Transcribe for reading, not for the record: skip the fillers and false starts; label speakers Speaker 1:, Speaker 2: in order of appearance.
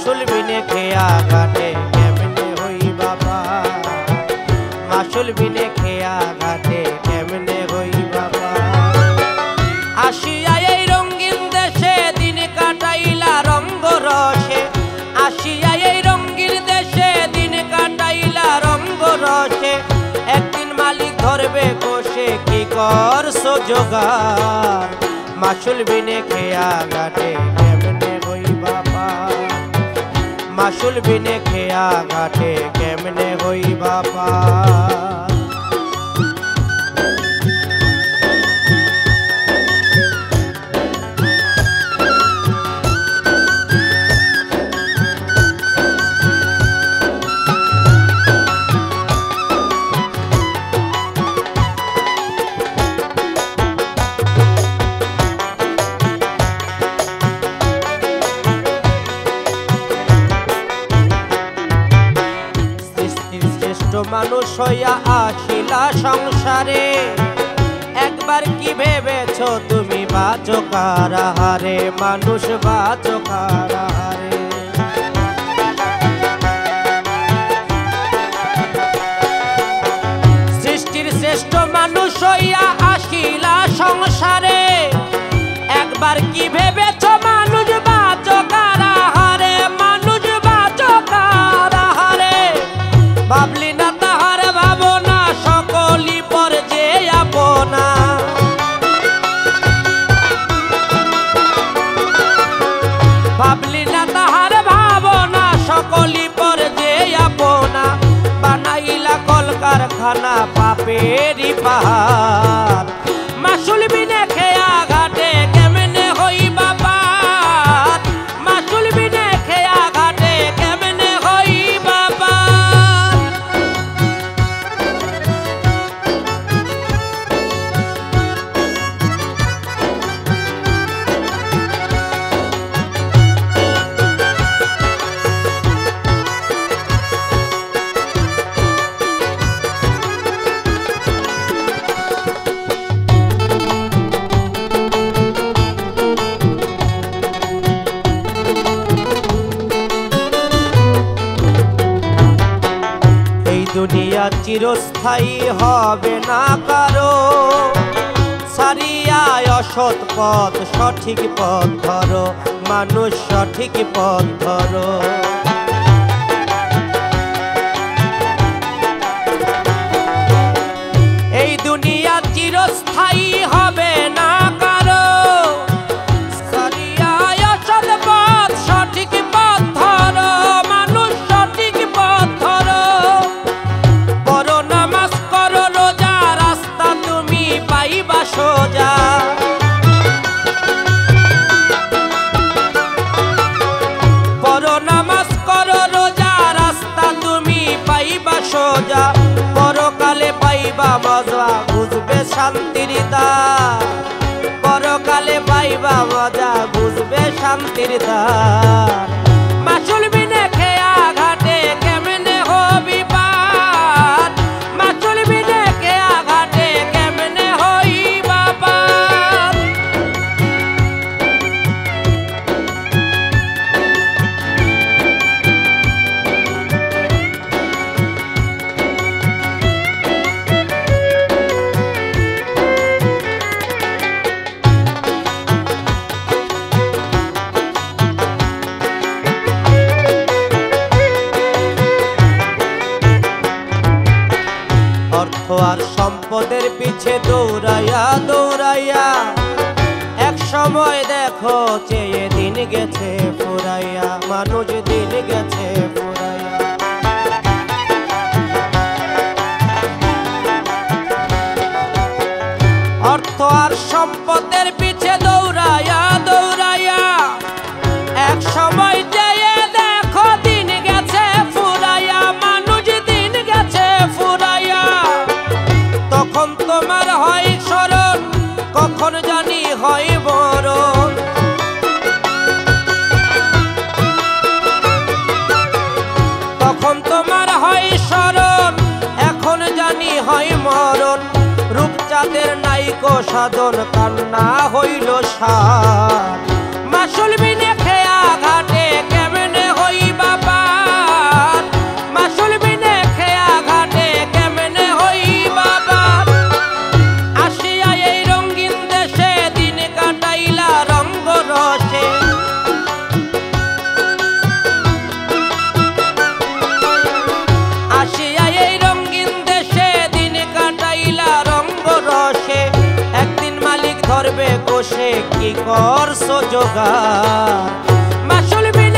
Speaker 1: মাসুল বিনে খেয়া ঘাটে কেমনে হইবা পার, মাসুল বিনে খেয়া ঘাটে কেমনে হইবা পার। আসিয়া এই রঙিন দেশে দিন কাটাইলা রঙ্গ রসে, আসিয়া এই রঙিন দেশে দিন কাটাইলা রঙ্গ রসে, একদিন মালিক ধরবে কষে কি করছো জোগাড়, মাসুল বিনে খেয়া ঘাটে কেমনে হইবা পার, মাসুল বিনে খেয়া ঘাটে কেমনে হইবা পার। মানুষ হইয়া আসিলা সংসারে, একবার কি ভেবেছ তুমি বাঁচো কারা হারে, মানুষ বাঁচো কারা হারে। সৃষ্টির শ্রেষ্ঠ মানুষ হইয়া আসিলা সংসারে, একবার কি ভেবেছ মানুষ বাঁচো কারা হারে, মানুষ বাঁচো কারা হারে। ভাবলি না তাহার ভাবনা সকলি পর যে আপনা, ভাবলি না তাহার ভাবনা সকলি পর যে আপনা, বানাইলা কলকারখানা পাপেরই পাহাড়, মাসুল বিনে খেয়া ঘাটে কেমনে হইবা পার, মাসুল বিনে খেয়া ঘাটে কেমনে হইবা পার। দুনিয়া চিরস্থায়ী হবে না কারো, সারিয়া অসৎ পথ সঠিক পথ ধরো, মানুষ সঠিক পথ ধরো। এই দুনিয়া চিরস্থায়ী হবে না কারো, সারিয়া অসৎ পথ সঠিক পথ ধরো, মানুষ সঠিক পথ ধরো। সোজা পড়ো নামাজ করো রোজা, রাস্তা তুমি পাইবা সোজা, পরকালে পাইবা মজা বুঝবে শান্তির দ্বার, পরকালে পাইবা মজা বুঝবে শান্তির দ্বার, মাসুল বিনে খেয়া ঘাটে কেমনে হবি পার, মাসুল বিনে খেয়া ঘাটে কেমনে হইবা পার। অর্থ আর সম্পদের পিছে দৌড়াইয়া দৌড়াইয়া এক সময় দেখো চেয়ে দিন গেছে ফুরাইয়া, মানুষ দিন গেছে ফুরাইয়া। অর্থ আর সম্পদের পিছে দৌড়াইয়া দৌড়াইয়া এক সময় চেয়ে দেখো দিন গেছে ফুরাইয়া, মানুষ দিন গেছে ফুরাইয়া। তখন তোমার হয় স্মরণ, কখন জানি হয় মরণ, তখন তোমার হয় স্মরণ, এখন জানি হয় মরণ। রূপচাঁদের নাইকো সাধন কান্না হইল সার, মাসুল বিনে খেয়া ঘাটে কেমনে হই করছো জোগাড় মাসুল বিনা